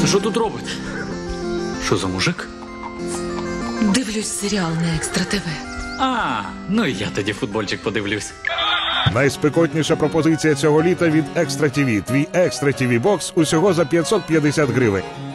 Що тут робите? Що за мужик? Дивлюсь серіал на Екстра ТВ. Ну і я тоді футбольчик подивлюсь. Найспекотніша пропозиція цього літа від Екстра ТВ. Твій Екстра ТВ бокс усього за 550 гривень.